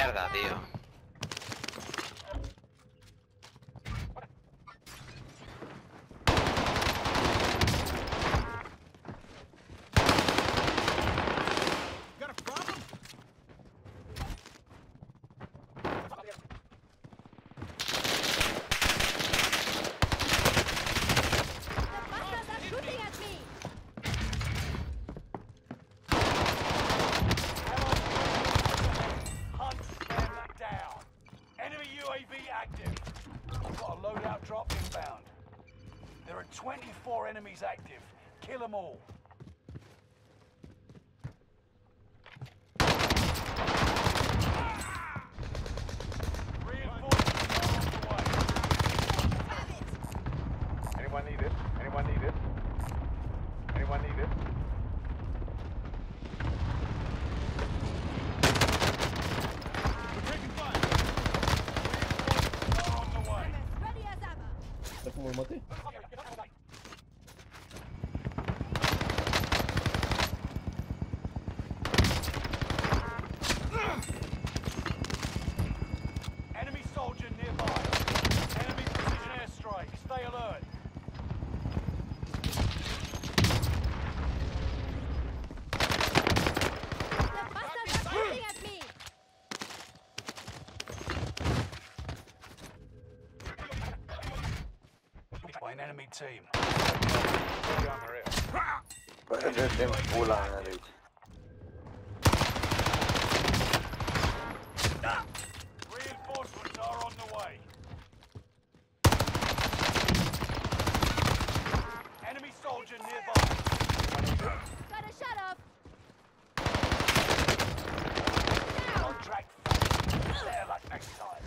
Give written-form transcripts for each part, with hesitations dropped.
mierda, tío. Drop inbound. There are 24 enemies active. Kill them all. Reinforcements are on the way. Anyone need it? Anyone need it? Anyone need it? We're taking fire. Reinforcements are on the way. ¿Estás como el mate? Enemy soldier nearby. Enemy precision airstrike. Stay alert. By an enemy team. Parece que pula a la derecha. Reinforcements are on the way. Enemy soldier nearby. Got a shut off. Contract failed. Better luck next time.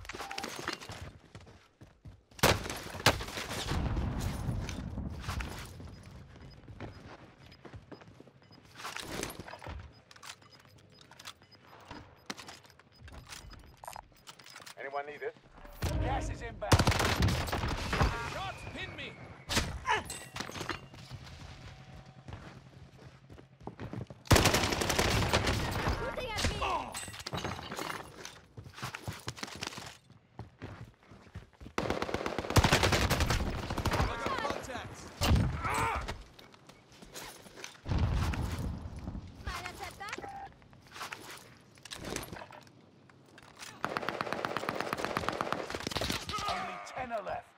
Anyone need it? Gas is inbound. Shots pin me! Shooting at me. Contacts! Mine setback. Only 10 are left.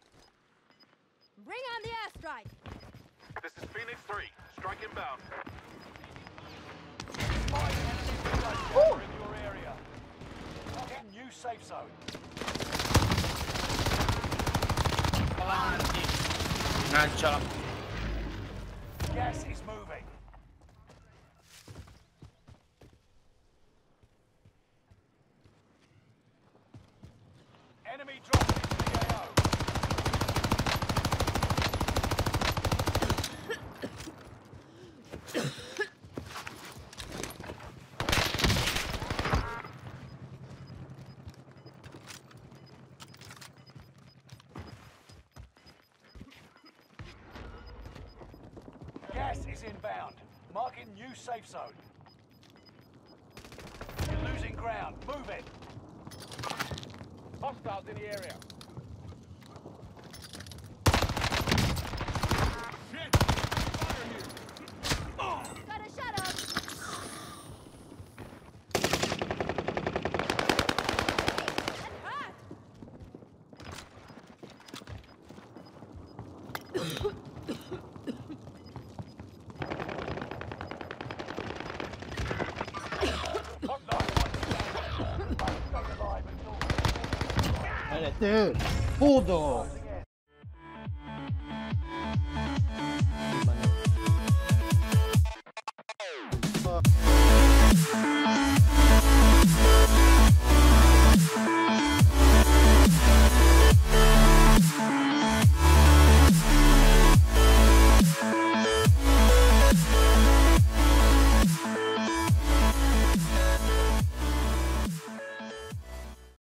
Bring on the airstrike. This is Phoenix 3. Strike inbound. Spy enemy reload camera in your area. Target new safe zone. Avanti. Lancia. Gas is moving. Enemy dropping into the AO. Gas is inbound. Marking new safe zone. You're losing ground. Move it. Hostiles in the area. Shit! Fire here! Got a shut off. And hurt. ¡Cállate! ¡Puto!